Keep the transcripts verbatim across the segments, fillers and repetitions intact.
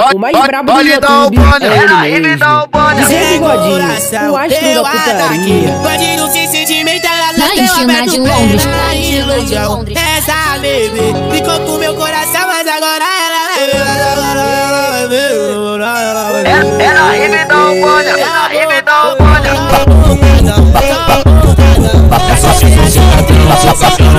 O mais brabo do YouTube é ele mesmo. D J Bigodinho, o astro da putaria. Bandinho se sentimental, Lá em cima de Londres, lá em cima de Londres. Essa bebê ficou com meu coração, mas agora ela vai ver. Ela ri me dá um bolha, ela ri me dá um bolha. Essa sensação, essa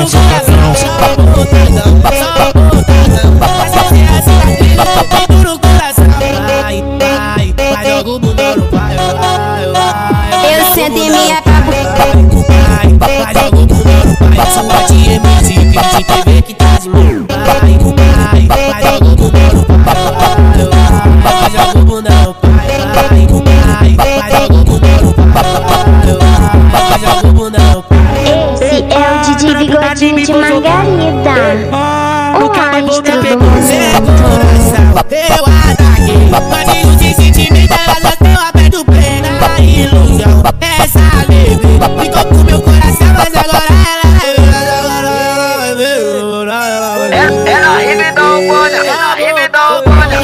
Eu sento em minha cabo. Vai jogo pro mano, pai. Sua tia é música, de T V que tá de mão. Vai jogo pro mano, pai. Vai jogo pro não, pai. Vai jogo pro mano, pai. Vai jogo pro não, pai. Esse é o D J Bigodinho de Margarida, o astro do momento. Eu ataquei, bandinho de sentimento, ela só tem o pé do pé na ilusão. Essa bebê ficou com meu coração, mas agora ela vai ver. Ela ri me dá um bolha, ela ri me dá um bolha.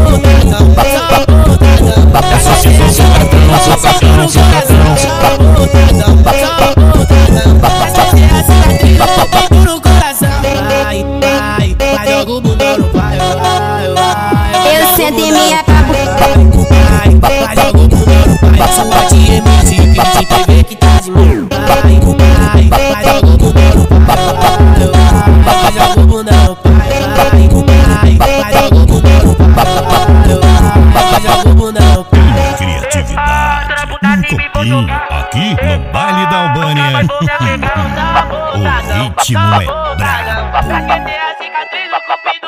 Essa sensação, essa sensação, no coração. Vai, vai, vai jogo bundão no pai. Eu sento em minha cabo. Vai, vai jogo bundão no pai. Sua tia é música, de T V que tá de mão. Vai, vai, vai jogo bundão no pai. Vai jogo bundão no pai. Vai, vai jogo bundão no pai. Vai jogo bundão no pai. Criatividade, um copinho aqui no baile da Albânia. O ritmo é brabo. Pra que ter a cicatriz no cupim